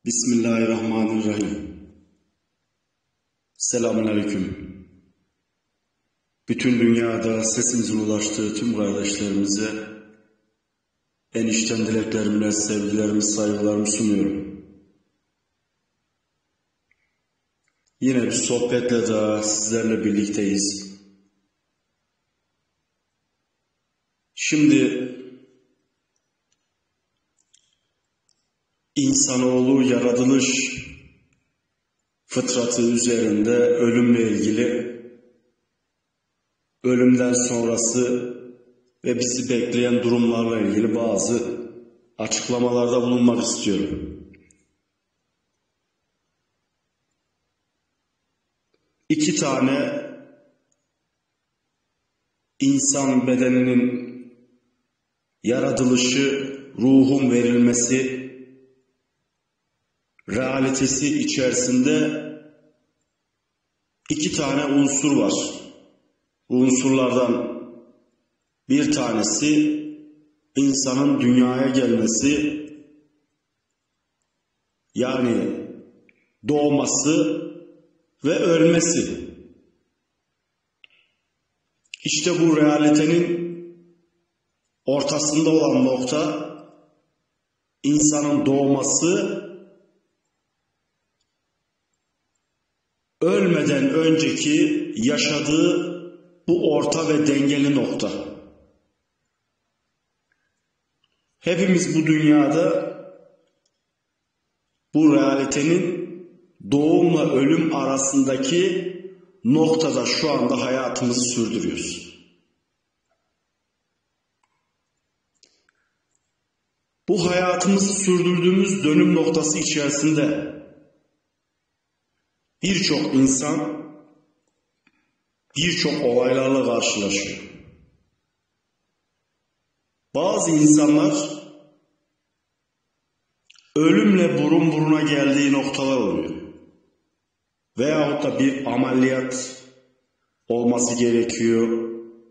Bismillahirrahmanirrahim. Selamünaleyküm. Bütün dünyada sesimizin ulaştığı tüm kardeşlerimize en içten dileklerimle, sevgilerimi, saygılarımı sunuyorum. Yine bir sohbetle daha sizlerle birlikteyiz. Şimdi insanoğlu yaratılış fıtratı üzerinde ölümle ilgili, ölümden sonrası ve bizi bekleyen durumlarla ilgili bazı açıklamalarda bulunmak istiyorum. İki tane insan bedeninin yaratılışı, ruhun verilmesi, realitesi içerisinde iki tane unsur var. Bu unsurlardan bir tanesi insanın dünyaya gelmesi, yani doğması ve ölmesi. İşte bu realitenin ortasında olan nokta insanın doğması, ölmeden önceki yaşadığı bu orta ve dengeli nokta. Hepimiz bu dünyada bu realitenin doğumla ölüm arasındaki noktada şu anda hayatımızı sürdürüyoruz. Bu hayatımızı sürdürdüğümüz dönüm noktası içerisinde birçok insan birçok olaylarla karşılaşıyor. Bazı insanlar ölümle burun buruna geldiği noktalar oluyor. Veyahut da bir ameliyat olması gerekiyor.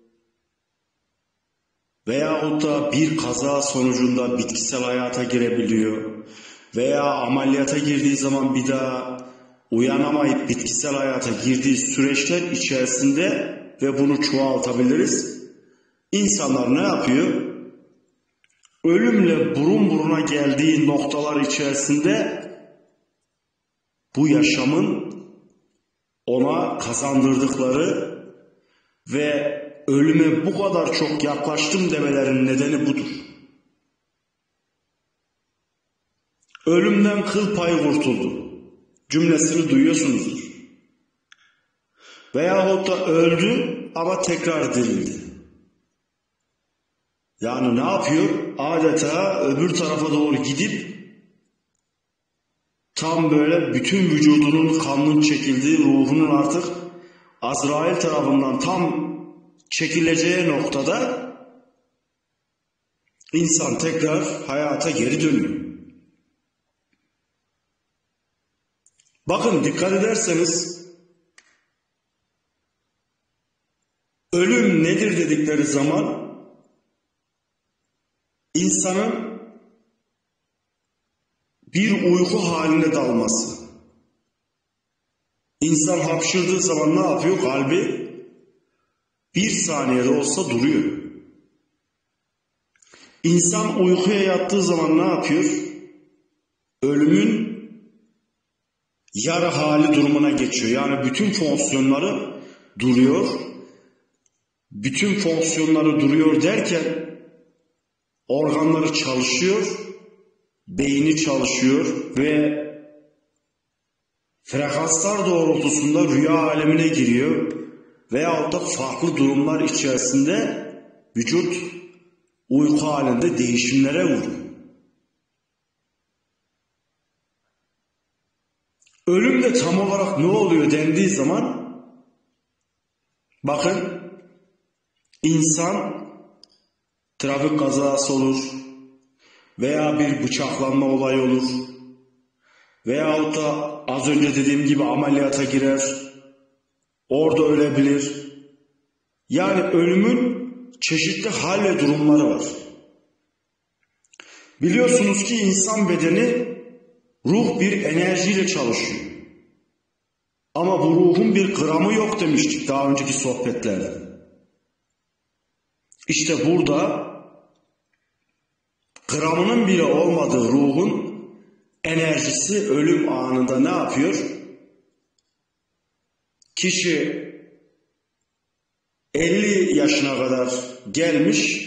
Veyahut da bir kaza sonucunda bitkisel hayata girebiliyor. Veya ameliyata girdiği zaman bir daha uyanamayıp bitkisel hayata girdiği süreçler içerisinde ve bunu çoğaltabiliriz. İnsanlar ne yapıyor? Ölümle burun buruna geldiği noktalar içerisinde bu yaşamın ona kazandırdıkları ve ölüme bu kadar çok yaklaştım demelerinin nedeni budur. Ölümden kıl payı kurtuldu cümlesini duyuyorsunuzdur. Veyahut da öldü ama tekrar dirildi. Yani ne yapıyor? Adeta öbür tarafa doğru gidip tam böyle bütün vücudunun kanının çekildiği, ruhunun artık Azrail tarafından tam çekileceği noktada insan tekrar hayata geri dönüyor. Bakın dikkat ederseniz ölüm nedir dedikleri zaman insanın bir uyku haline dalması. İnsan hapşırdığı zaman ne yapıyor? Kalbi bir saniyede olsa duruyor. İnsan uykuya yattığı zaman ne yapıyor? Ölümün yarı hali durumuna geçiyor. Yani bütün fonksiyonları duruyor. Bütün fonksiyonları duruyor derken organları çalışıyor, beyni çalışıyor ve frekanslar doğrultusunda rüya alemine giriyor veyahut da farklı durumlar içerisinde vücut uyku halinde değişimlere uğruyor. Ölümde tam olarak ne oluyor dendiği zaman bakın insan trafik kazası olur veya bir bıçaklanma olayı olur veyahut da az önce dediğim gibi ameliyata girer, orada ölebilir. Yani ölümün çeşitli hal ve durumları var. Biliyorsunuz ki insan bedeni Ruh bir enerjiyle çalışıyor. Ama bu ruhun bir gramı yok demiştik daha önceki sohbetlerde. İşte burada gramının bile olmadığı ruhun enerjisi ölüm anında ne yapıyor? Kişi 50 yaşına kadar gelmiş,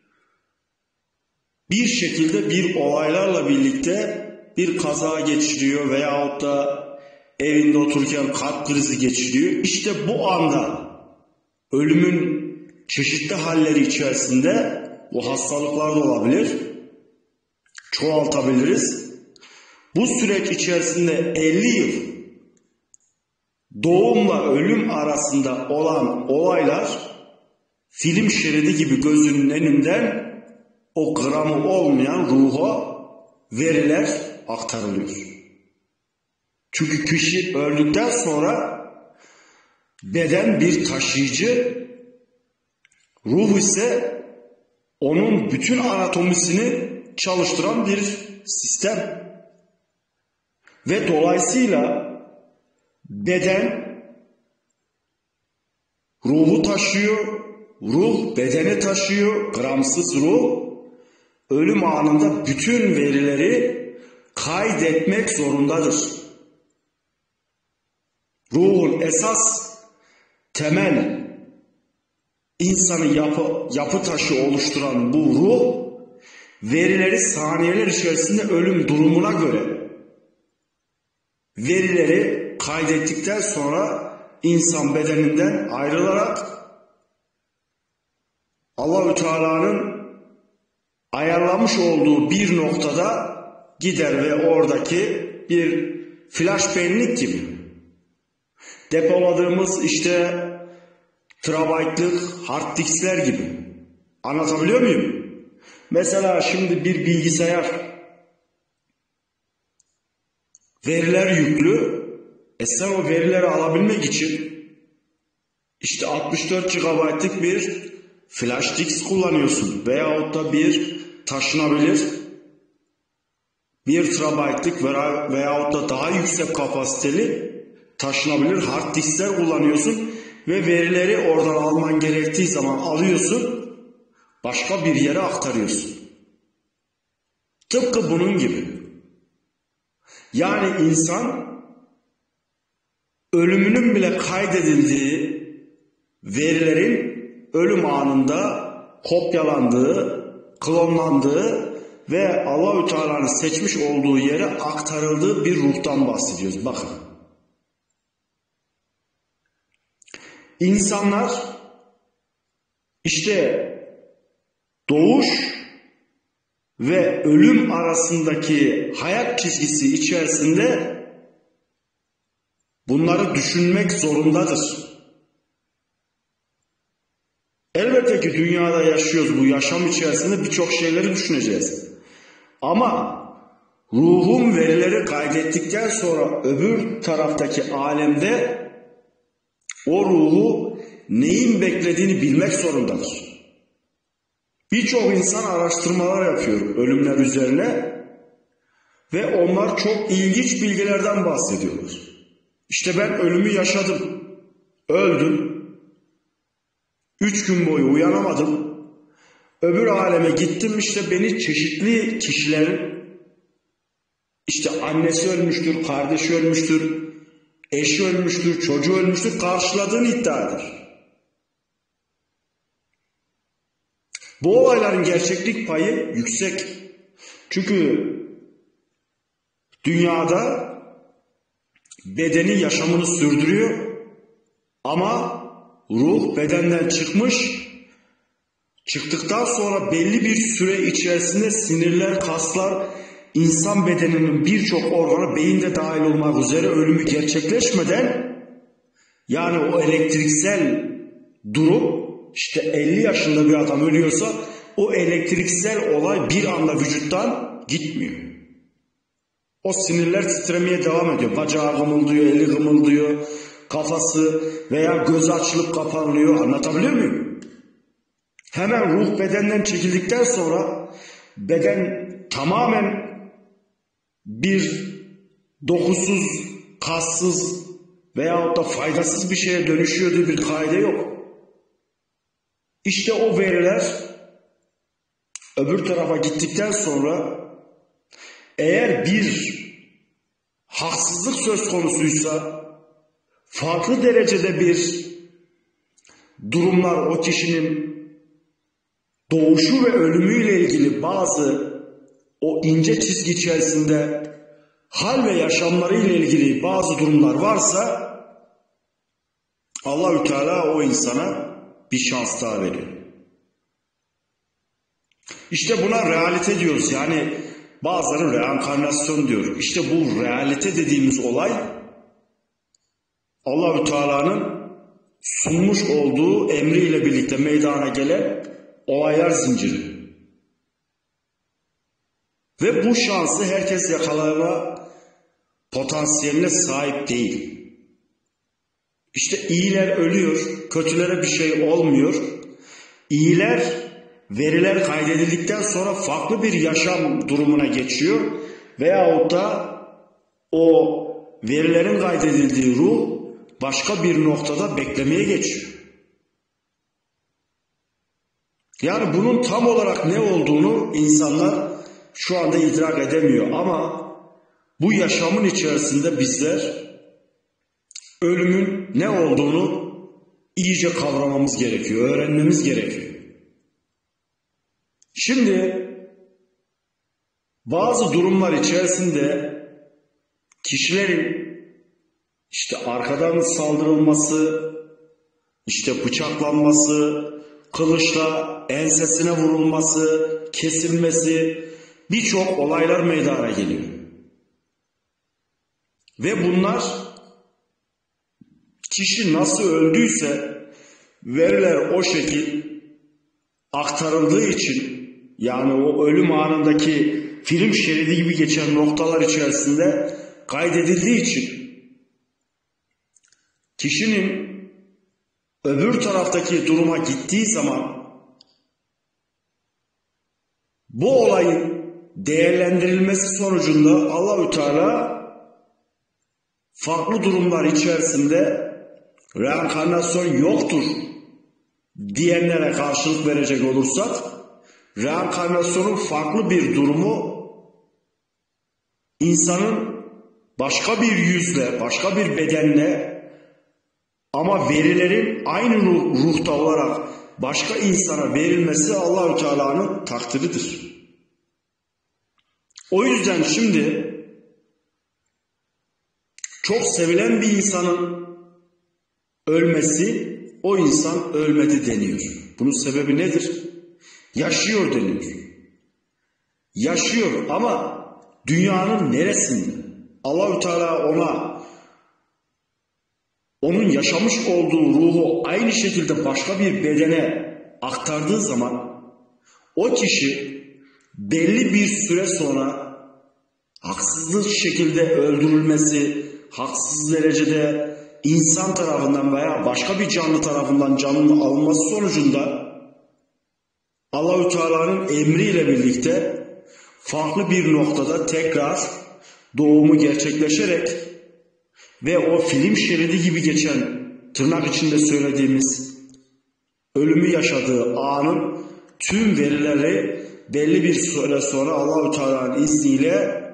bir şekilde bir olaylarla birlikte bir kaza geçiriyor veyahut da evinde otururken kalp krizi geçiriyor. İşte bu anda ölümün çeşitli halleri içerisinde, bu hastalıklar da olabilir, çoğaltabiliriz. Bu süreç içerisinde 50 yıl doğumla ölüm arasında olan olaylar film şeridi gibi gözünün önünden o gramı olmayan ruha veriler aktarılıyor. Çünkü kişi öldükten sonra beden bir taşıyıcı, ruh ise onun bütün anatomisini çalıştıran bir sistem. Ve dolayısıyla beden ruhu taşıyor, ruh bedeni taşıyor, gramsız ruh ölüm anında bütün verileri kaydetmek zorundadır. Ruhun esas temel insanı yapı taşı oluşturan bu ruh verileri saniyeler içerisinde ölüm durumuna göre verileri kaydettikten sonra insan bedeninden ayrılarak Allah-u Teala'nın ayarlamış olduğu bir noktada gider ve oradaki bir flash bellek gibi depoladığımız işte terabaytlık hard diskler gibi. Anlatabiliyor muyum? Mesela şimdi bir bilgisayar veriler yüklü. Sen o verileri alabilmek için işte 64 GB'lık bir flash disk kullanıyorsun. Veyahut da bir taşınabilir 1 TB'lık veyahut da daha yüksek kapasiteli taşınabilir hard diskler kullanıyorsun. Ve verileri oradan alman gerektiği zaman alıyorsun. Başka bir yere aktarıyorsun. Tıpkı bunun gibi. Yani insan ölümünün bile kaydedildiği verilerin ölüm anında kopyalandığı, klonlandığı ve Allah-u Teala'nın seçmiş olduğu yere aktarıldığı bir ruhtan bahsediyoruz. Bakın. İnsanlar işte doğuş ve ölüm arasındaki hayat çizgisi içerisinde bunları düşünmek zorundadır. Elbette ki dünyada yaşıyoruz, bu yaşam içerisinde birçok şeyleri düşüneceğiz. Ama ruhun verileri kaydettikten sonra öbür taraftaki alemde o ruhu neyin beklediğini bilmek zorundadır. Birçok insan araştırmalar yapıyor ölümler üzerine ve onlar çok ilginç bilgilerden bahsediyorlar. İşte ben ölümü yaşadım, öldüm, 3 gün boyu uyanamadım, öbür aleme gittim, işte beni çeşitli kişilerin, işte annesi ölmüştür, kardeşi ölmüştür, eşi ölmüştür, çocuğu ölmüştür, karşıladığını iddia eder. Bu olayların gerçeklik payı yüksek. Çünkü dünyada bedeni yaşamını sürdürüyor ama ruh bedenden çıkmış. Çıktıktan sonra belli bir süre içerisinde sinirler, kaslar, insan bedeninin birçok organı, beyin de dahil olmak üzere ölümü gerçekleşmeden, yani o elektriksel durum, işte 50 yaşında bir adam ölüyorsa o elektriksel olay bir anda vücuttan gitmiyor. O sinirler titremeye devam ediyor. Bacağı gımıldıyor, eli gımıldıyor, kafası veya gözü açılıp kapanıyor. Anlatabiliyor muyum? Hemen ruh bedenden çekildikten sonra beden tamamen bir dokusuz, kassız veyahut da faydasız bir şeye dönüşüyor diye bir kaide yok. İşte o veriler öbür tarafa gittikten sonra eğer bir haksızlık söz konusuysa, farklı derecede bir durumlar o kişinin doğuşu ve ölümüyle ilgili bazı o ince çizgi içerisinde hal ve yaşamlarıyla ilgili bazı durumlar varsa Allahü Teala o insana bir şans daha veriyor. İşte buna realite diyoruz. Yani bazıları reenkarnasyon diyor. İşte bu realite dediğimiz olay Allahü Teala'nın sunmuş olduğu emriyle birlikte meydana gelen olaylar zinciri. Ve bu şansı herkes yakalama potansiyeline sahip değil. İşte iyiler ölüyor, kötülere bir şey olmuyor. İyiler veriler kaydedildikten sonra farklı bir yaşam durumuna geçiyor. Veyahut da o verilerin kaydedildiği ruh başka bir noktada beklemeye geçiyor. Yani bunun tam olarak ne olduğunu insanlar şu anda idrak edemiyor ama bu yaşamın içerisinde bizler ölümün ne olduğunu iyice kavramamız gerekiyor, öğrenmemiz gerekiyor. Şimdi bazı durumlar içerisinde kişilerin işte arkadan saldırılması, işte bıçaklanması, kılıçla ensesine vurulması, kesilmesi, birçok olaylar meydana geliyor. Ve bunlar kişi nasıl öldüyse veriler o şekil aktarıldığı için, yani o ölüm anındaki film şeridi gibi geçen noktalar içerisinde kaydedildiği için kişinin öbür taraftaki duruma gittiği zaman bu olayın değerlendirilmesi sonucunda Allahü Teala farklı durumlar içerisinde reenkarnasyon yoktur diyenlere karşılık verecek olursak, reenkarnasyonun farklı bir durumu insanın başka bir yüzle, başka bir bedenle ama verilerin aynı ruhta olarak başka insana verilmesi Allahü Teala'nın takdiridir. O yüzden şimdi çok sevilen bir insanın ölmesi, o insan ölmedi deniyor. Bunun sebebi nedir? Yaşıyor deniyor. Yaşıyor ama dünyanın neresinde? Allahü Teala onun yaşamış olduğu ruhu aynı şekilde başka bir bedene aktardığı zaman o kişi belli bir süre sonra haksızlık şekilde öldürülmesi, haksız derecede insan tarafından veya başka bir canlı tarafından canının alınması sonucunda Allahü Teala'nın emriyle birlikte farklı bir noktada tekrar doğumu gerçekleşerek ve o film şeridi gibi geçen, tırnak içinde söylediğimiz ölümü yaşadığı anın tüm verileri belli bir süre sonra Allahü Teala'nın izniyle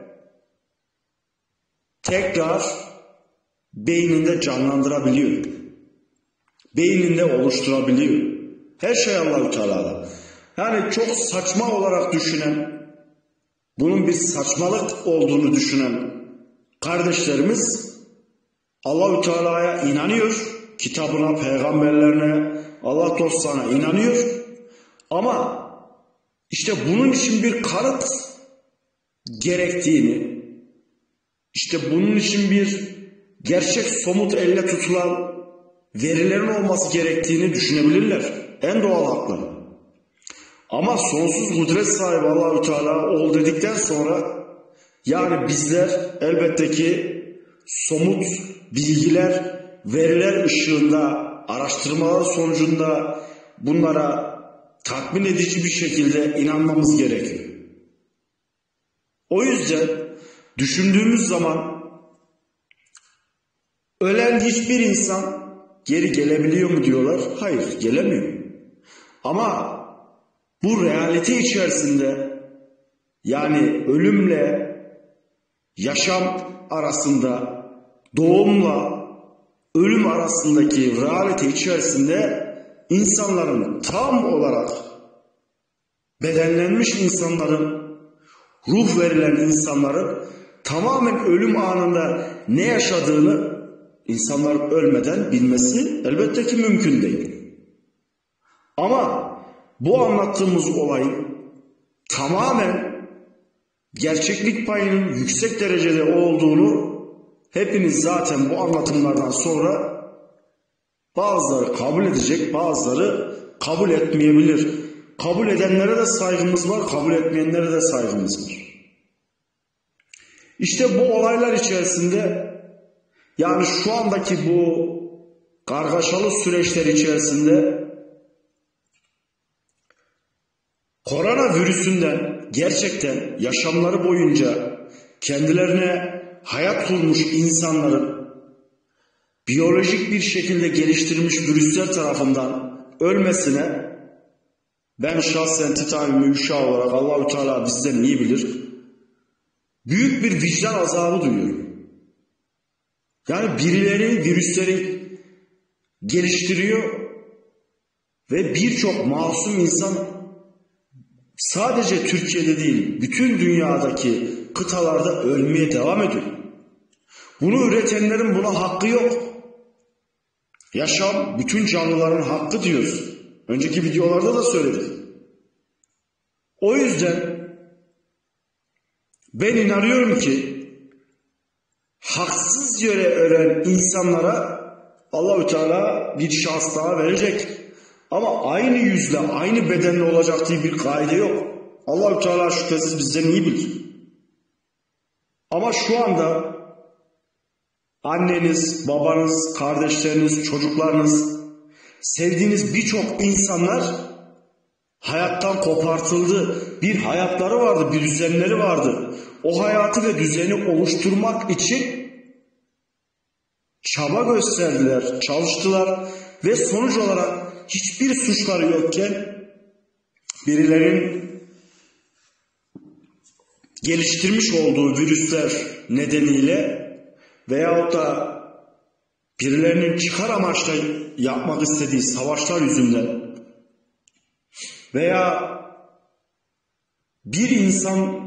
tekrar beyninde canlandırabiliyor. Beyninde oluşturabiliyor. Her şey Allahü Teala'da. Yani çok saçma olarak düşünen, bunun bir saçmalık olduğunu düşünen kardeşlerimiz Allahü Teala'ya inanıyor, kitabına, peygamberlerine, Allah dostlarına inanıyor. Ama işte bunun için bir kanıt gerektiğini, işte bunun için bir gerçek somut elle tutulan verilerin olması gerektiğini düşünebilirler. En doğal hakları. Ama sonsuz kudret sahibi Allahü Teala ol dedikten sonra yani bizler elbette ki somut bilgiler, veriler ışığında, araştırmalar sonucunda bunlara tatmin edici bir şekilde inanmamız gerekiyor. O yüzden düşündüğümüz zaman Ölen hiçbir insan geri gelebiliyor mu diyorlar. Hayır, gelemiyor. Ama bu realite içerisinde, yani ölümle yaşam arasında, doğumla ölüm arasındaki realite içerisinde insanların tam olarak bedenlenmiş insanların, ruh verilen insanların tamamen ölüm anında ne yaşadığını insanlar ölmeden bilmesi elbette ki mümkün değil. Ama bu anlattığımız olayın tamamen gerçeklik payının yüksek derecede olduğunu hepiniz zaten bu anlatımlardan sonra bazıları kabul edecek, bazıları kabul etmeyebilir. Kabul edenlere de saygımız var, kabul etmeyenlere de saygımız var. İşte bu olaylar içerisinde, yani şu andaki bu kargaşalı süreçler içerisinde koronavirüsünden gerçekten yaşamları boyunca kendilerine hayat kurmuş insanların biyolojik bir şekilde geliştirilmiş virüsler tarafından ölmesine ben şahsen Titanium Müşah olarak, Allah-u Teala bizden iyi bilir, büyük bir vicdan azabı duyuyorum. Yani birileri virüsleri geliştiriyor ve birçok masum insan sadece Türkiye'de değil, bütün dünyadaki kıtalarda ölmeye devam ediyor. Bunu üretenlerin buna hakkı yok. Yaşam bütün canlıların hakkı diyoruz. Önceki videolarda da söyledik. O yüzden ben inanıyorum ki haksız yere ölen insanlara Allah-u Teala bir şans daha verecek. Ama aynı yüzle, aynı bedenle olacak diye bir kaide yok. Allah-u Teala şüphesiz bizden iyi bilir. Ama şu anda anneniz, babanız, kardeşleriniz, çocuklarınız, sevdiğiniz birçok insanlar hayattan kopartıldı. Bir hayatları vardı, bir düzenleri vardı. O hayatı ve düzeni oluşturmak için çaba gösterdiler, çalıştılar ve sonuç olarak hiçbir suçları yokken birilerinin geliştirmiş olduğu virüsler nedeniyle veyahut da birilerinin çıkar amaçla yapmak istediği savaşlar yüzünden veya bir insan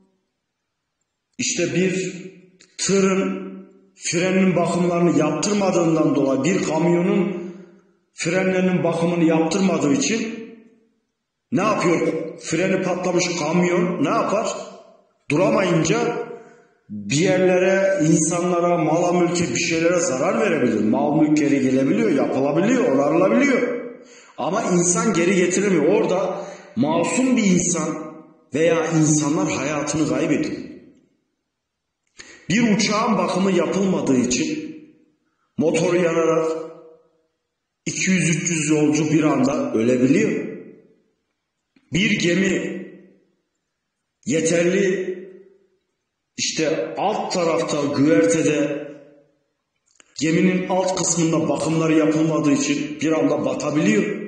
işte bir tırın freninin bakımlarını yaptırmadığından dolayı, bir kamyonun frenlerinin bakımını yaptırmadığı için ne yapıyor? Freni patlamış kamyon ne yapar? Duramayınca bir yerlere, insanlara, mala mülke bir şeylere zarar verebilir. Mal mülk geri gelebiliyor, yapılabiliyor, onarılabiliyor. Ama insan geri getiremiyor. Orada masum bir insan veya insanlar hayatını kaybediyor. Bir uçağın bakımı yapılmadığı için motoru yanarak 200-300 yolcu bir anda ölebiliyor. Bir gemi yeterli işte alt tarafta güvertede geminin alt kısmında bakımları yapılmadığı için bir anda batabiliyor.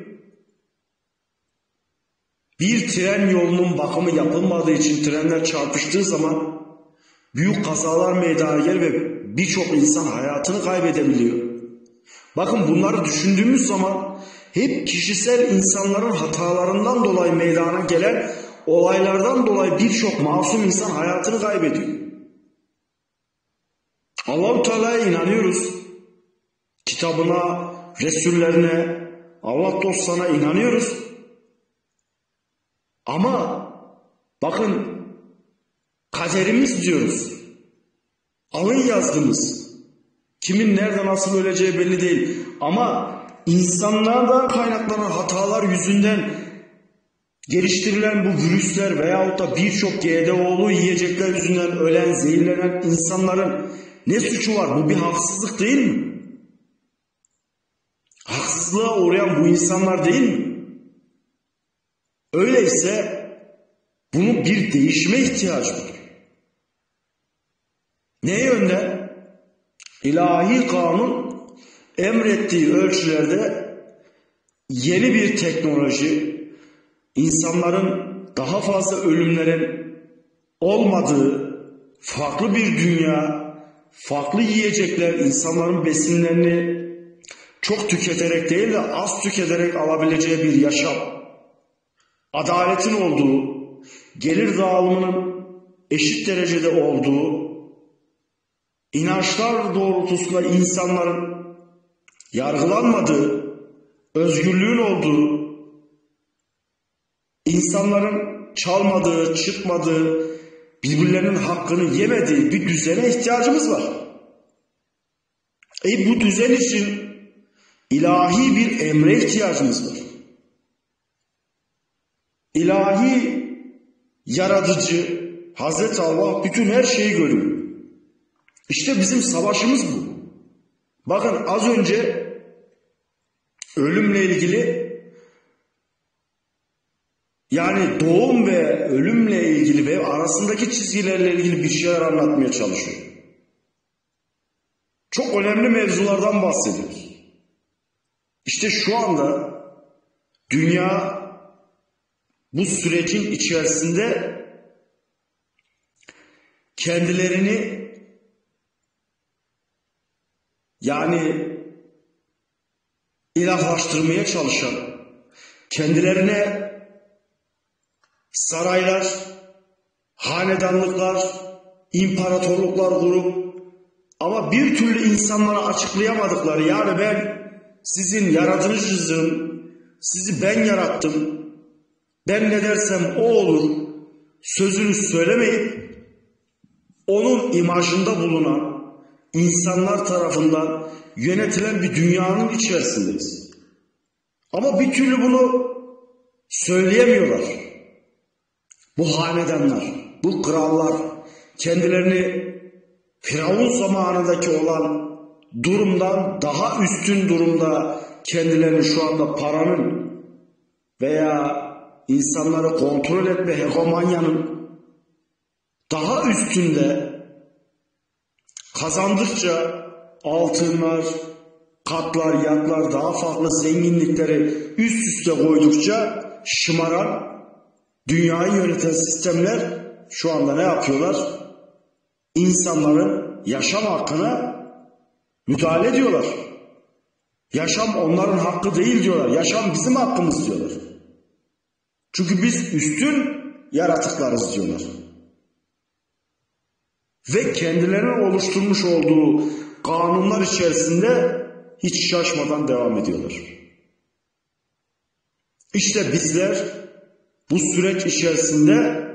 Bir tren yolunun bakımı yapılmadığı için trenler çarpıştığı zaman büyük kazalar meydana gelir ve birçok insan hayatını kaybedebiliyor. Bakın bunları düşündüğümüz zaman hep kişisel insanların hatalarından dolayı meydana gelen olaylardan dolayı birçok masum insan hayatını kaybediyor. Allah-u Teala'ya inanıyoruz. Kitabına, Resullerine, Allah dostlarına inanıyoruz. Ama bakın kaderimiz diyoruz. Alın yazgımız. Kimin nerede nasıl öleceği belli değil. Ama insanlardan kaynaklanan hatalar yüzünden geliştirilen bu virüsler veyahut da birçok GDO'lu yiyecekler yüzünden ölen, zehirlenen insanların ne suçu var? Bu bir haksızlık değil mi? Haksızlığa uğrayan bu insanlar değil mi? Öyleyse bunun bir değişime ihtiyacı var. Ne yönde? İlahi kanun emrettiği ölçülerde yeni bir teknoloji, insanların daha fazla ölümlerin olmadığı farklı bir dünya, farklı yiyecekler, insanların besinlerini çok tüketerek değil de az tüketerek alabileceği bir yaşam, adaletin olduğu, gelir dağılımının eşit derecede olduğu, inançlar doğrultusunda insanların yargılanmadığı, özgürlüğün olduğu, insanların çalmadığı, çırpmadığı, birbirlerinin hakkını yemediği bir düzene ihtiyacımız var. Bu düzen için ilahi bir emre ihtiyacımız var. İlahi yaratıcı Hazreti Allah bütün her şeyi görüyor. İşte bizim savaşımız bu. Bakın az önce ölümle ilgili, yani doğum ve ölümle ilgili ve arasındaki çizgilerle ilgili bir şeyler anlatmaya çalışıyor. Çok önemli mevzulardan bahsediyoruz. İşte şu anda dünya bu sürecin içerisinde kendilerini, yani ilahlaştırmaya çalışan, kendilerine saraylar, hanedanlıklar, imparatorluklar kurup ama bir türlü insanlara açıklayamadıkları, yani ben sizin yaratıcınızım, sizi ben yarattım, ben ne dersem o olur sözünü söylemeyip onun imajında bulunan insanlar tarafından yönetilen bir dünyanın içerisindeyiz. Ama bir türlü bunu söyleyemiyorlar. Bu hanedanlar, bu krallar kendilerini Firavun zamanındaki olan durumdan daha üstün durumda kendilerini şu anda paranın veya insanları kontrol etme hegemonyanın daha üstünde, kazandıkça altınlar, katlar, yatlar, daha farklı zenginlikleri üst üste koydukça şımaran, dünyayı yöneten sistemler şu anda ne yapıyorlar? İnsanların yaşam hakkına müdahale ediyorlar. Yaşam onların hakkı değil diyorlar. Yaşam bizim hakkımız diyorlar. Çünkü biz üstün yaratıklarız diyorlar. Ve kendilerinin oluşturmuş olduğu kanunlar içerisinde hiç şaşmadan devam ediyorlar. İşte bizler bu süreç içerisinde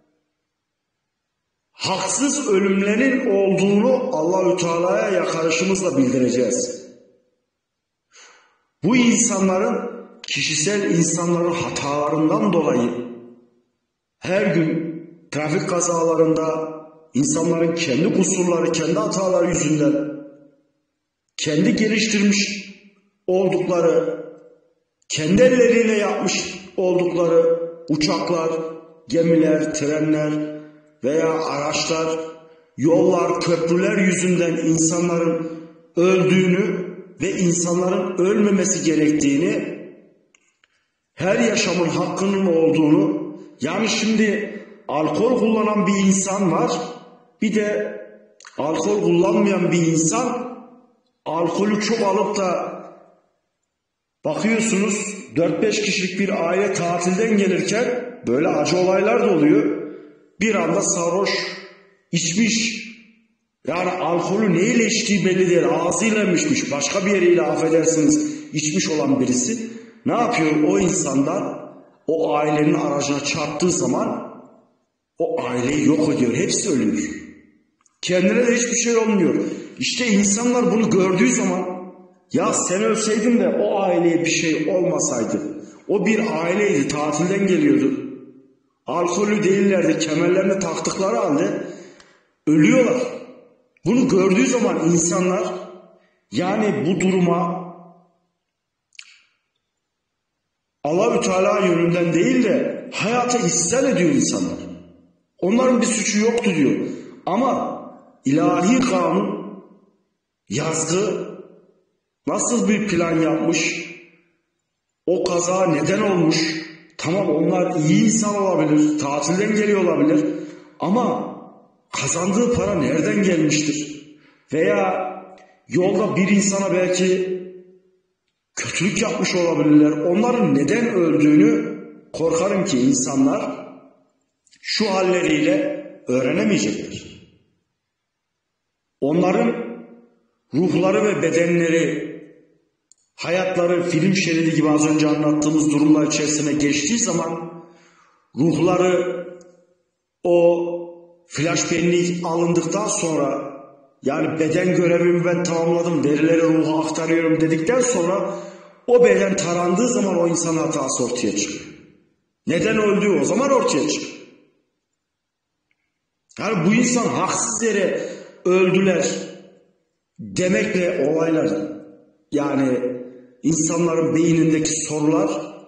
haksız ölümlerin olduğunu Allahü Teala'ya yakarışımızla bildireceğiz. Bu insanların, kişisel insanların hatalarından dolayı her gün trafik kazalarında insanların kendi kusurları, kendi hataları yüzünden kendi geliştirmiş oldukları, kendi elleriyle yapmış oldukları uçaklar, gemiler, trenler veya araçlar, yollar, köprüler yüzünden insanların öldüğünü ve insanların ölmemesi gerektiğini, her yaşamın hakkının olduğunu, yani şimdi alkol kullanan bir insan var, bir de alkol kullanmayan bir insan, alkolü çok alıp da bakıyorsunuz 4-5 kişilik bir aile tatilden gelirken böyle acı olaylar da oluyor. Bir anda sarhoş, içmiş, yani alkolü neyle içtiği belli değil, ağzıyla içmiş, başka bir yeriyle affedersiniz içmiş olan birisi ne yapıyor? O insandan o ailenin aracına çarptığı zaman o aileyi yok ediyor, hepsi ölüyor. Kendine de hiçbir şey olmuyor. İşte insanlar bunu gördüğü zaman, ya sen ölseydin de o aileye bir şey olmasaydı, o bir aileydi, tatilden geliyordu, alkolü değillerdi, kemerlerini taktıkları halde ölüyorlar. Bunu gördüğü zaman insanlar, yani bu duruma Allahü Teala yönünden değil de hayata ishal ediyor insanlar. Onların bir suçu yoktu diyor. Ama ilahi kanun, yazgı nasıl bir plan yapmış, o kaza neden olmuş. Tamam, onlar iyi insan olabilir, tatilden geliyor olabilir ama kazandığı para nereden gelmiştir? Veya yolda bir insana belki kötülük yapmış olabilirler. Onların neden öldüğünü korkarım ki insanlar şu halleriyle öğrenemeyecekler. Onların ruhları ve bedenleri, hayatları film şeridi gibi az önce anlattığımız durumlar içerisine geçtiği zaman ruhları o flash bellek alındıktan sonra, yani beden görevimi ben tamamladım, verileri ruha aktarıyorum dedikten sonra o beden tarandığı zaman o insan hatası ortaya çıkıyor. Neden öldüğü o zaman ortaya çıkıyor. Yani bu insan haksız yere öldüler demekle olaylar, yani insanların beynindeki sorular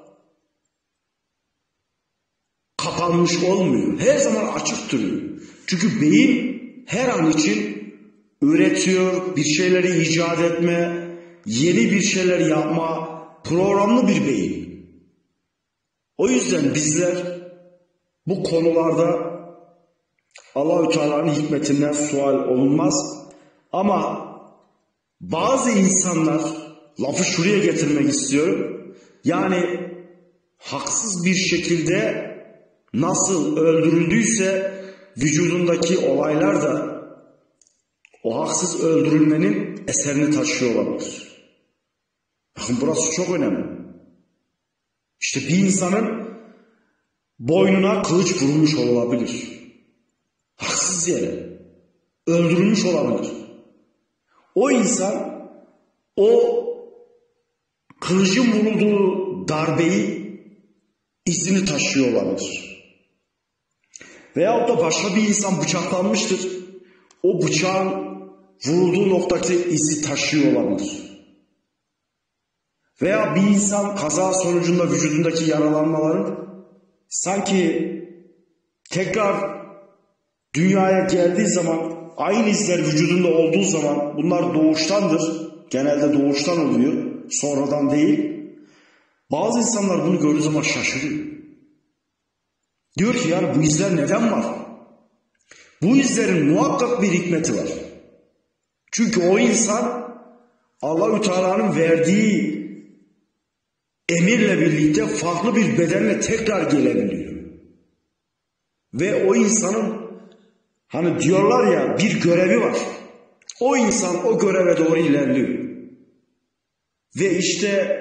kapanmış olmuyor. Her zaman açık duruyor. Çünkü beyin her an için üretiyor, bir şeyleri icat etme, yeni bir şeyler yapma, programlı bir beyin. O yüzden bizler bu konularda Allah-u Teala'nın hikmetinden sual olunmaz. Ama bazı insanlar, lafı şuraya getirmek istiyorum, yani haksız bir şekilde nasıl öldürüldüyse vücudundaki olaylar da o haksız öldürülmenin eserini taşıyor olabilir. Bakın burası çok önemli. İşte bir insanın boynuna kılıç vurulmuş olabilir. Haksız yere öldürülmüş olabilir. O insan o kılıcın vurulduğu darbeyi, izini taşıyor olabilir. Veyahut da başka bir insan bıçaklanmıştır. O bıçağın vurulduğu noktaki izi taşıyor olabilir. Veya bir insan kaza sonucunda vücudundaki yaralanmaların sanki tekrar dünyaya geldiği zaman aynı izler vücudunda olduğu zaman, bunlar doğuştandır. Genelde doğuştan oluyor, sonradan değil. Bazı insanlar bunu gördüğü zaman şaşırıyor. Diyor ki yani bu izler neden var? Bu izlerin muhakkak bir hikmeti var. Çünkü o insan Allah-u Teala'nın verdiği emirle birlikte farklı bir bedenle tekrar gelebiliyor. Ve o insanın, hani diyorlar ya, bir görevi var. O insan o göreve doğru ilerliyor. Ve işte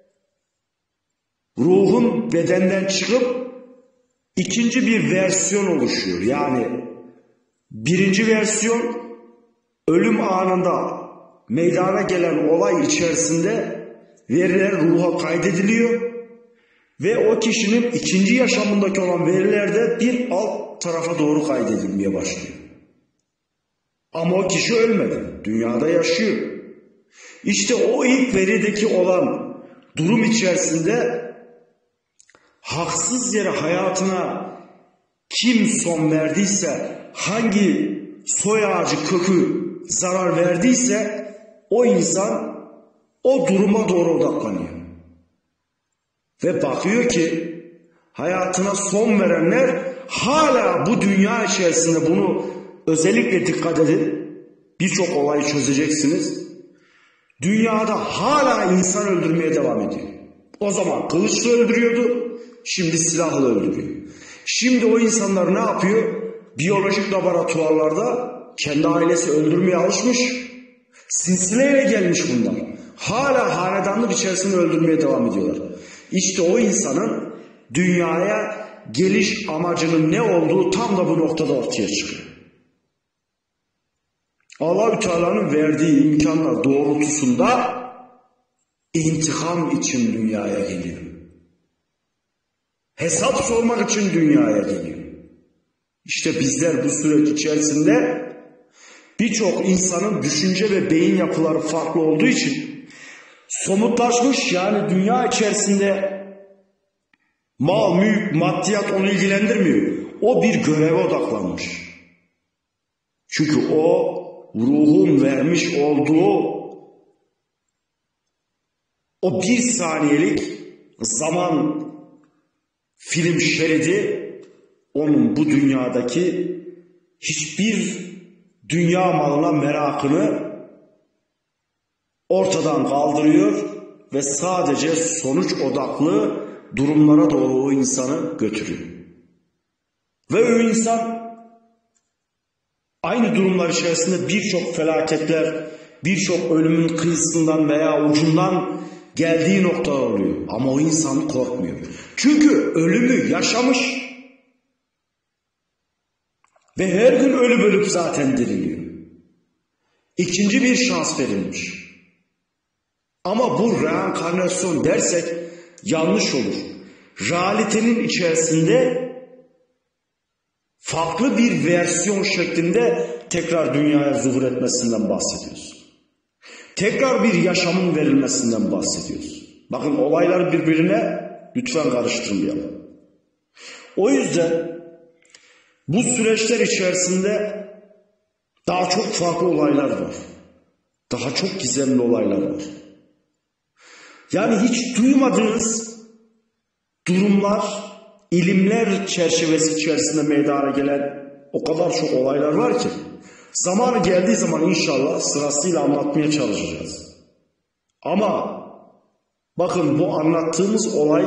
ruhun bedenden çıkıp ikinci bir versiyon oluşuyor. Yani birinci versiyon ölüm anında meydana gelen olay içerisinde veriler ruha kaydediliyor ve o kişinin ikinci yaşamındaki olan veriler de bir alt tarafa doğru kaydedilmeye başlıyor. Ama o kişi ölmedi, dünyada yaşıyor. İşte o ilk verideki olan durum içerisinde haksız yere hayatına kim son verdiyse, hangi soy ağacı kökü zarar verdiyse o insan o duruma doğru odaklanıyor. Ve bakıyor ki hayatına son verenler hala bu dünya içerisinde, bunu özellikle dikkat edin, birçok olayı çözeceksiniz. Dünyada hala insan öldürmeye devam ediyor. O zaman kılıçla öldürüyordu, şimdi silahla öldürüyor. Şimdi o insanlar ne yapıyor? Biyolojik laboratuvarlarda kendi ailesi öldürmeye alışmış, silsileyle gelmiş bunlar. Hala hanedanlık içerisinde öldürmeye devam ediyorlar. İşte o insanın dünyaya geliş amacının ne olduğu tam da bu noktada ortaya çıkıyor. Allah-u Teala'nın verdiği imkanlar doğrultusunda intikam için dünyaya geliyor. Hesap sormak için dünyaya geliyor. İşte bizler bu süreç içerisinde birçok insanın düşünce ve beyin yapıları farklı olduğu için somutlaşmış, yani dünya içerisinde mal, mülk, maddiyat onu ilgilendirmiyor. O bir göreve odaklanmış. Çünkü o ruhun vermiş olduğu o bir saniyelik zaman film şeridi onun bu dünyadaki hiçbir dünya malına merakını ortadan kaldırıyor ve sadece sonuç odaklı durumlara doğru o insanı götürüyor. Ve o insan aynı durumlar içerisinde birçok felaketler, birçok ölümün kıyısından veya ucundan geldiği noktalar oluyor. Ama o insan korkmuyor. Çünkü ölümü yaşamış ve her gün ölüp ölüp zaten diriliyor. İkinci bir şans verilmiş. Ama bu reenkarnasyon dersek yanlış olur. Realitenin içerisinde farklı bir versiyon şeklinde tekrar dünyaya zuhur etmesinden bahsediyoruz. Tekrar bir yaşamın verilmesinden bahsediyoruz. Bakın olayları birbirine lütfen karıştırmayalım. O yüzden bu süreçler içerisinde daha çok farklı olaylar var. Daha çok gizemli olaylar var. Yani hiç duymadığınız durumlar, ilimler çerçevesi içerisinde meydana gelen o kadar çok olaylar var ki zamanı geldiği zaman inşallah sırasıyla anlatmaya çalışacağız. Ama bakın bu anlattığımız olay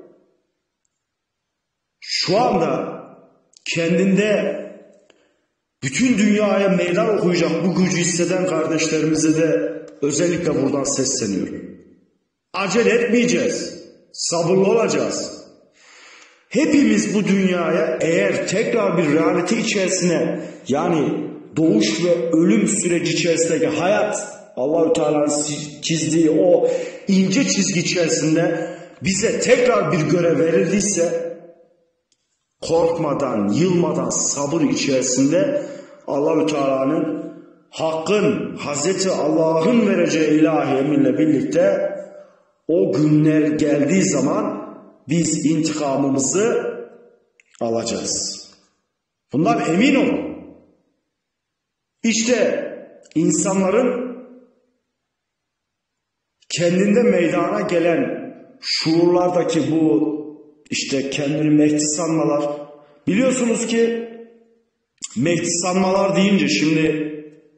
şu anda kendinde bütün dünyaya meydan okuyacak bu gücü hisseden kardeşlerimize de özellikle buradan sesleniyorum. Acele etmeyeceğiz. Sabırlı olacağız. Hepimiz bu dünyaya eğer tekrar bir realite içerisine, yani doğuş ve ölüm süreci içerisindeki hayat, Allah-u Teala'nın çizdiği o ince çizgi içerisinde bize tekrar bir görev verildiyse, korkmadan, yılmadan, sabır içerisinde Allah-u Teala'nın, Hakk'ın, Hazreti Allah'ın vereceği ilahi emirle birlikte o günler geldiği zaman biz intikamımızı alacağız. Bundan emin olun. İşte insanların kendinde meydana gelen şuurlardaki bu işte kendini Mehdi sanmalar. Biliyorsunuz ki Mehdi sanmalar deyince şimdi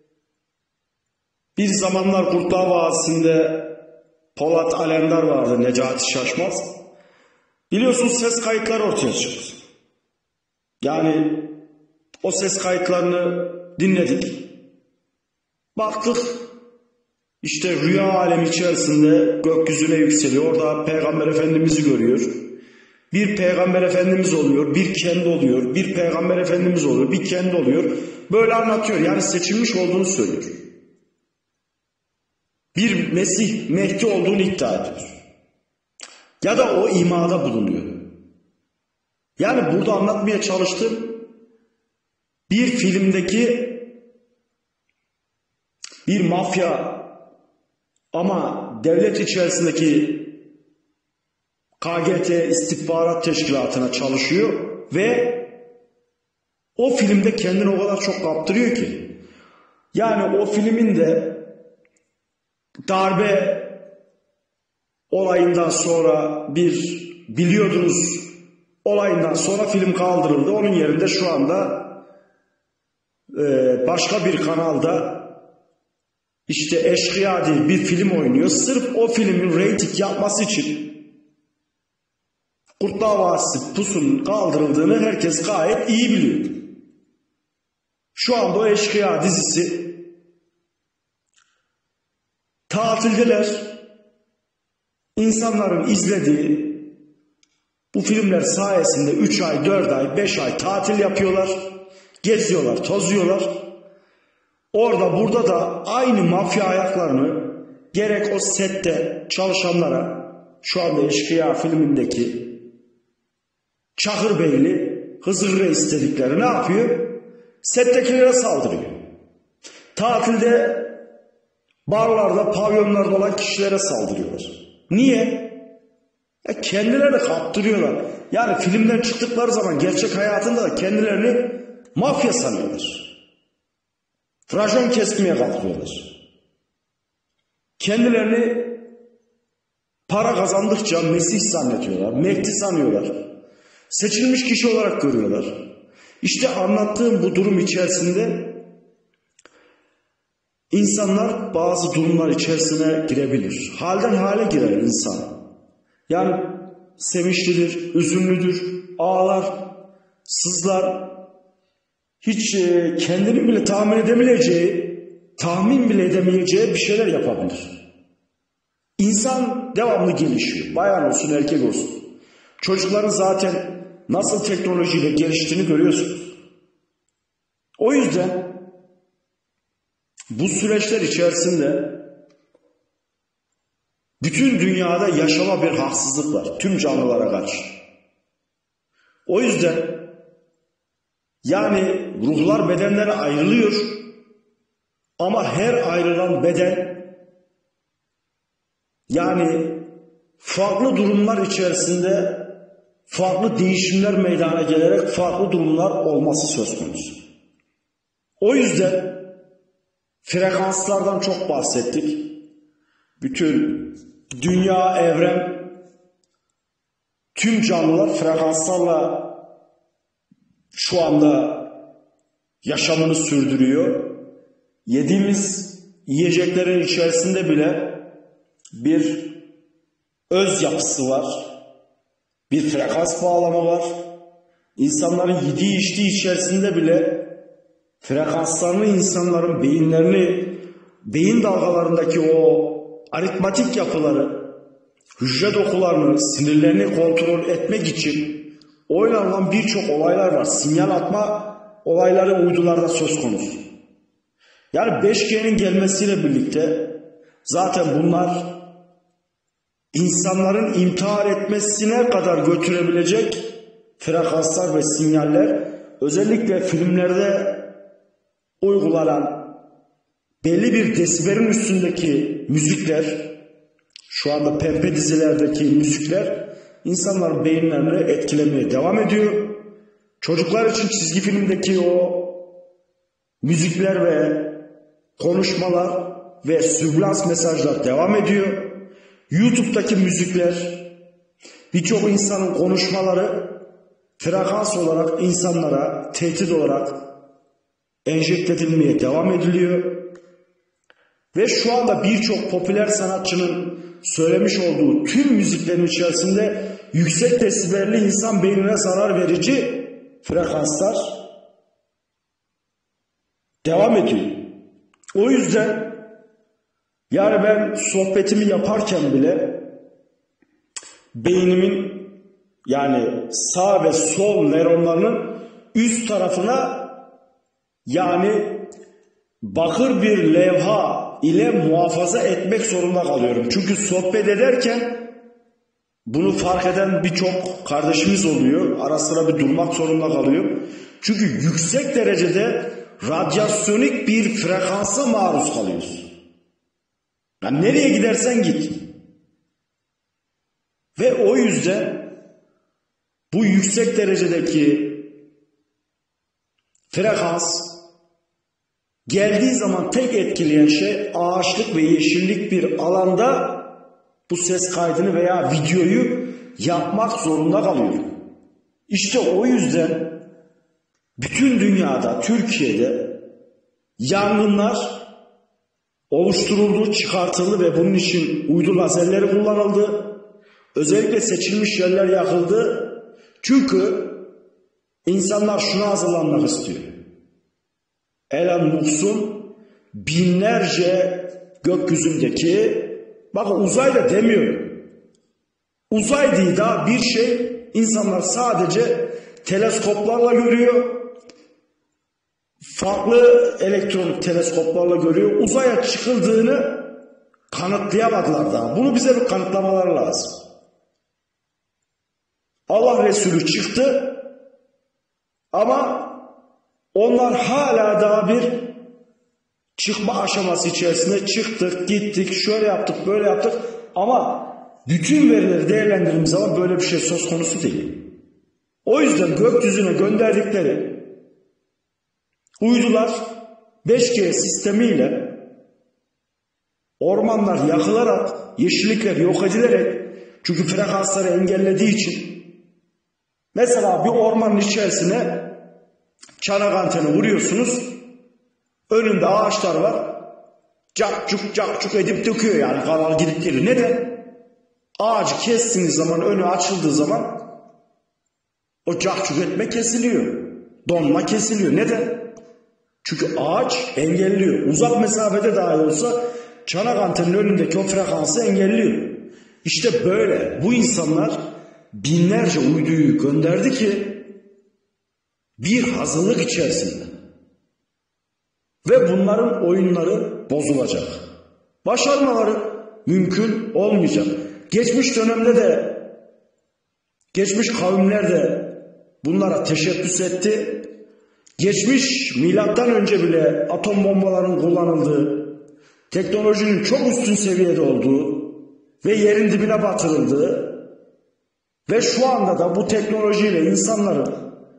bir zamanlar Kurtlar Vadisi'nde Polat Alemdar vardı, Necati Şaşmaz. Biliyorsunuz ses kayıtları ortaya çıktı. Yani o ses kayıtlarını dinledik. Baktık işte rüya alemi içerisinde gökyüzüne yükseliyor. Orada Peygamber Efendimiz'i görüyor. Bir Peygamber Efendimiz oluyor, bir kendi oluyor. Bir Peygamber Efendimiz oluyor, bir kendi oluyor. Böyle anlatıyor. Yani seçilmiş olduğunu söylüyor. Bir Mesih, Mehdi olduğunu iddia ediyor. Ya da o imada bulunuyor. Yani burada anlatmaya çalıştığım bir filmdeki bir mafya ama devlet içerisindeki KGT istihbarat teşkilatına çalışıyor ve o filmde kendini o kadar çok kaptırıyor ki. Yani o filmin de darbe olayından sonra biliyordunuz olayından sonra film kaldırıldı. Onun yerinde şu anda başka bir kanalda işte Eşkıya diye bir film oynuyor. Sırf o filmin reyting yapması için Kurtlar Vadisi Pusu'nun kaldırıldığını herkes gayet iyi biliyor. Şu anda o Eşkıya dizisi tatildeler. İnsanların izlediği bu filmler sayesinde 3 ay, 4 ay, 5 ay tatil yapıyorlar. Geziyorlar, tozuyorlar. Orada burada da aynı mafya ayaklarını gerek o sette çalışanlara, şu anda Eşkıya filmindeki Çakırbeyli Hızır Reis dedikleri ne yapıyor? Settekilere saldırıyor. Tatilde barlarda, pavyonlarda olan kişilere saldırıyorlar. Niye? Kendilerini kaptırıyorlar. Yani filmden çıktıkları zaman gerçek hayatında da kendilerini mafya sanıyorlar. Rajon kesmeye kalkıyorlar. Kendilerini para kazandıkça Mesih zannediyorlar, Mehdi sanıyorlar. Seçilmiş kişi olarak görüyorlar. İşte anlattığım bu durum içerisinde insanlar bazı durumlar içerisine girebilir. Halden hale girer insan. Yani sevinçlidir, üzünlüdür, ağlar, sızlar. Hiç kendini bile tahmin bile edemeyeceği bir şeyler yapabilir. İnsan devamlı gelişiyor. Bayan olsun, erkek olsun. Çocukların zaten nasıl teknolojiyle geliştiğini görüyorsunuz. O yüzden bu süreçler içerisinde bütün dünyada yaşama bir haksızlık var. Tüm canlılara karşı. O yüzden yani ruhlar bedenlere ayrılıyor ama her ayrılan beden yani farklı durumlar içerisinde farklı değişimler meydana gelerek farklı durumlar olması söz konusu. O yüzden frekanslardan çok bahsettik. Bütün dünya, evren, tüm canlılar frekanslarla şu anda yaşamını sürdürüyor. Yediğimiz yiyeceklerin içerisinde bile bir öz yapısı var. Bir frekans bağlamı var. İnsanların yediği içtiği içerisinde bile frekanslarını, insanların beyin dalgalarındaki o aritmatik yapıları, hücre dokularını, sinirlerini kontrol etmek için oynanılan birçok olaylar var. Sinyal atma olayları uydularda söz konusu. Yani 5G'nin gelmesiyle birlikte zaten bunlar insanların intihar etmesine kadar götürebilecek frekanslar ve sinyaller, özellikle filmlerde uygulanan belli bir desibelin üstündeki müzikler, şu anda pembe dizilerdeki müzikler insanların beyinlerini etkilemeye devam ediyor. Çocuklar için çizgi filmdeki o müzikler ve konuşmalar ve süblans mesajlar devam ediyor. YouTube'daki müzikler, birçok insanın konuşmaları frekans olarak insanlara tehdit olarak enjekte edilmeye devam ediliyor. Ve şu anda birçok popüler sanatçının söylemiş olduğu tüm müziklerin içerisinde yüksek desibelli insan beynine zarar verici frekanslar devam ediyor. O yüzden yani ben sohbetimi yaparken bile beynimin yani sağ ve sol nöronlarının üst tarafına yani bakır bir levha ile muhafaza etmek zorunda kalıyorum. Çünkü sohbet ederken bunu fark eden birçok kardeşimiz oluyor. Ara sıra bir durmak zorunda kalıyor. Çünkü yüksek derecede radyasyonik bir frekansa maruz kalıyorsun. Yani nereye gidersen git. Ve o yüzden bu yüksek derecedeki frekans geldiği zaman tek etkileyen şey ağaçlık ve yeşillik bir alanda bu ses kaydını veya videoyu yapmak zorunda kalıyor. İşte o yüzden bütün dünyada, Türkiye'de yangınlar oluşturuldu, çıkartıldı ve bunun için uydu lazerleri kullanıldı. Özellikle seçilmiş yerler yakıldı. Çünkü insanlar şuna hazırlanmak istiyor. Elon Musk'un binlerce gökyüzündeki, bakın uzay da demiyorum. Uzay değil daha bir şey, insanlar sadece teleskoplarla görüyor. Farklı elektronik teleskoplarla görüyor. Uzaya çıkıldığını kanıtlayamadılar daha. Bunu bize bir kanıtlamaları lazım. Allah Resulü çıktı ama onlar hala daha bir çıkma aşaması içerisinde çıktık, gittik, şöyle yaptık, böyle yaptık ama bütün verileri değerlendirdiğimiz zaman böyle bir şey söz konusu değil. O yüzden gökyüzüne gönderdikleri uydular 5G sistemiyle ormanlar yakılarak, yeşillikler yok edilerek, çünkü frekansları engellediği için, mesela bir ormanın içerisine çanak anteni vuruyorsunuz, önünde ağaçlar var, cak cuk edip döküyor yani, kanal gidip geliyor. Neden? Ağacı kestiğiniz zaman, önü açıldığı zaman o cak cuk etme kesiliyor, donma kesiliyor. Neden? Çünkü ağaç engelliyor. Uzak mesafede dahi olsa çanak antenin önündeki o frekansı engelliyor. İşte böyle bu insanlar binlerce uyduyu gönderdi ki bir hazırlık içerisinde. Ve bunların oyunları bozulacak. Başarmaları mümkün olmayacak. Geçmiş dönemde de, geçmiş kavimler de bunlara teşebbüs etti. Geçmiş milattan önce bile atom bombalarının kullanıldığı, teknolojinin çok üstün seviyede olduğu ve yerin dibine batırıldığı ve şu anda da bu teknolojiyle insanların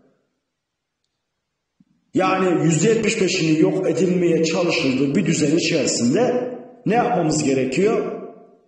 yani %75'ini yok edilmeye çalışıldığı bir düzen içerisinde ne yapmamız gerekiyor?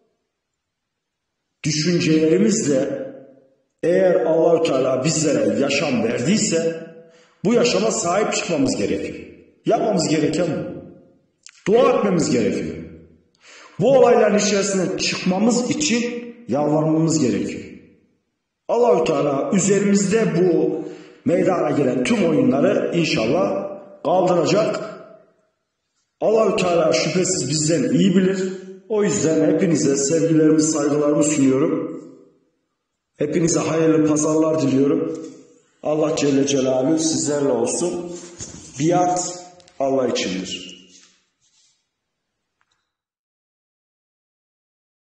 Düşüncelerimizle, eğer Allah-u Teala bizlere yaşam verdiyse bu yaşama sahip çıkmamız gerekiyor. Yapmamız gereken bu. Dua etmemiz gerekiyor. Bu olayların içerisinden çıkmamız için yalvarmamız gerekiyor. Allah-u Teala üzerimizde bu meydana gelen tüm oyunları inşallah kaldıracak. Allah-u Teala şüphesiz bizden iyi bilir. O yüzden hepinize sevgilerimi, saygılarımı sunuyorum. Hepinize hayırlı pazarlar diliyorum. Allah Celle Celaluhu sizlerle olsun. Biat Allah içindir.